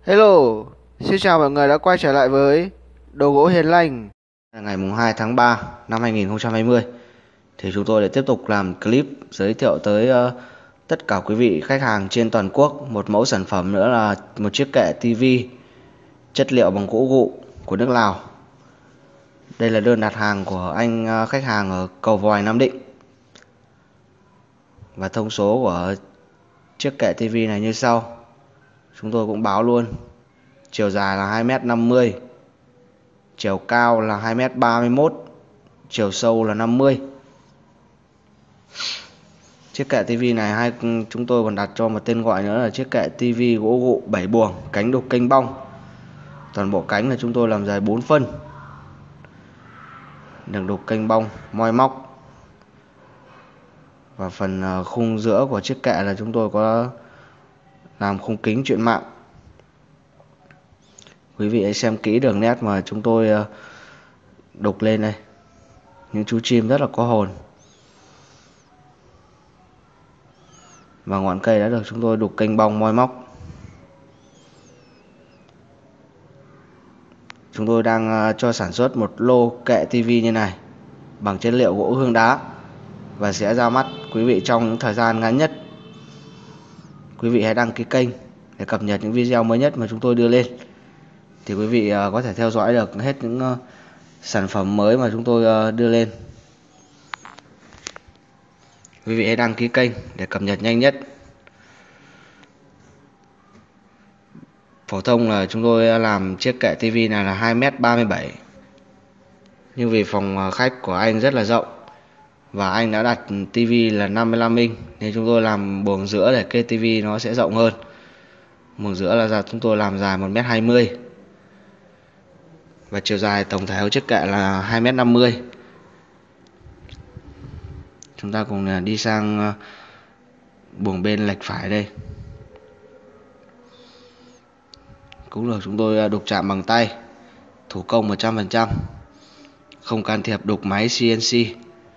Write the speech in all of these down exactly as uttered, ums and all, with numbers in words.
Hello, xin chào mọi người đã quay trở lại với Đồ gỗ Hiền Lành. Ngày mùng hai tháng ba năm hai nghìn không trăm hai mươi thì chúng tôi lại tiếp tục làm clip giới thiệu tới uh, tất cả quý vị khách hàng trên toàn quốc một mẫu sản phẩm nữa là một chiếc kệ tivi chất liệu bằng gỗ gụ của nước Lào. Đây là đơn đặt hàng của anh uh, khách hàng ở Cầu Vòi, Nam Định. Và thông số của chiếc kệ tivi này như sau. Chúng tôi cũng báo luôn. Chiều dài là hai mét năm mươi, chiều cao là hai mét ba mươi mốt, chiều sâu là năm mươi. Chiếc kệ tivi này hai chúng tôi còn đặt cho một tên gọi nữa là chiếc kệ tivi gỗ gụ bảy buồng, cánh đục kênh bong. Toàn bộ cánh là chúng tôi làm dài bốn phân. Đường đục kênh bong, moi móc. Và phần khung giữa của chiếc kệ là chúng tôi có làm khung kính chuyển mạng. Quý vị hãy xem kỹ đường nét mà chúng tôi đục lên đây. Những chú chim rất là có hồn. Và ngọn cây đã được chúng tôi đục kênh bong moi móc. Chúng tôi đang cho sản xuất một lô kệ tivi như này bằng chất liệu gỗ hương đá và sẽ ra mắt quý vị trong những thời gian ngắn nhất. Quý vị hãy đăng ký kênh để cập nhật những video mới nhất mà chúng tôi đưa lên, thì quý vị có thể theo dõi được hết những sản phẩm mới mà chúng tôi đưa lên. Quý vị hãy đăng ký kênh để cập nhật nhanh nhất. Phổ thông là chúng tôi làm chiếc kệ tivi này là hai mét ba mươi bảy. Nhưng vì phòng khách của anh rất là rộng và anh đã đặt tivi là năm mươi lăm inch nên chúng tôi làm buồng giữa để kê tivi nó sẽ rộng hơn. Buồng giữa là chúng tôi làm dài một mét hai mươi. Và chiều dài tổng thể của chiếc kệ là hai mét năm mươi. Chúng ta cùng đi sang buồng bên lệch phải đây. Cũng được chúng tôi đục chạm bằng tay, thủ công một trăm phần trăm, không can thiệp đục máy xê en xê.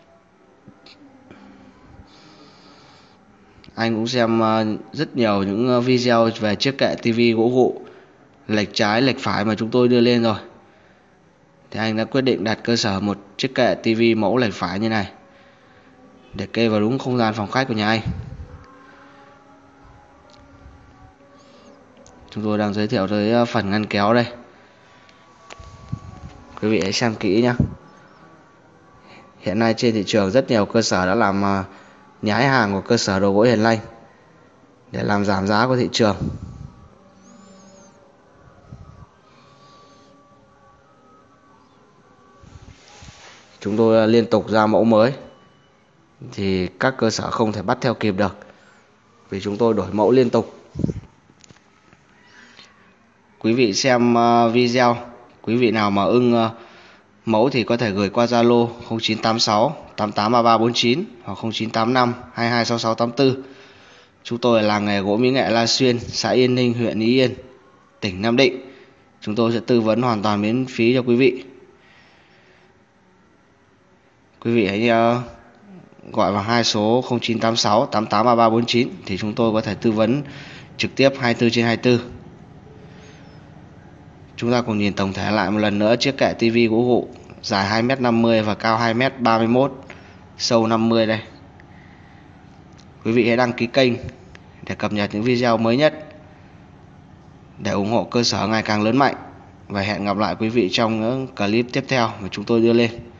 Anh cũng xem rất nhiều những video về chiếc kệ tivi gỗ gụ lệch trái lệch phải mà chúng tôi đưa lên rồi, thì anh đã quyết định đặt cơ sở một chiếc kệ tivi mẫu lệch phải như này để kê vào đúng không gian phòng khách của nhà anh. Chúng tôi đang giới thiệu tới phần ngăn kéo đây. Quý vị hãy xem kỹ nhé. Hiện nay trên thị trường rất nhiều cơ sở đã làm nhái hàng của cơ sở Đồ gỗ Hiền Lành để làm giảm giá của thị trường. Chúng tôi liên tục ra mẫu mới thì các cơ sở không thể bắt theo kịp được, vì chúng tôi đổi mẫu liên tục. Quý vị xem video, quý vị nào mà ưng mẫu thì có thể gửi qua Zalo không chín tám sáu tám tám ba ba bốn chín hoặc không chín tám năm hai hai sáu sáu tám tư. Chúng tôi là làng nghề gỗ mỹ nghệ La Xuyên, xã Yên Ninh, huyện Ý Yên, tỉnh Nam Định. Chúng tôi sẽ tư vấn hoàn toàn miễn phí cho quý vị. Quý vị hãy uh, gọi vào hai số không chín tám sáu tám tám ba ba bốn chín thì chúng tôi có thể tư vấn trực tiếp hai mươi tư trên hai mươi tư. Chúng ta cùng nhìn tổng thể lại một lần nữa chiếc kệ tivi gỗ gụ dài hai mét năm mươi và cao hai mét ba mươi mốt, sâu năm mươi đây. Quý vị hãy đăng ký kênh để cập nhật những video mới nhất, để ủng hộ cơ sở ngày càng lớn mạnh. Và hẹn gặp lại quý vị trong những clip tiếp theo mà chúng tôi đưa lên.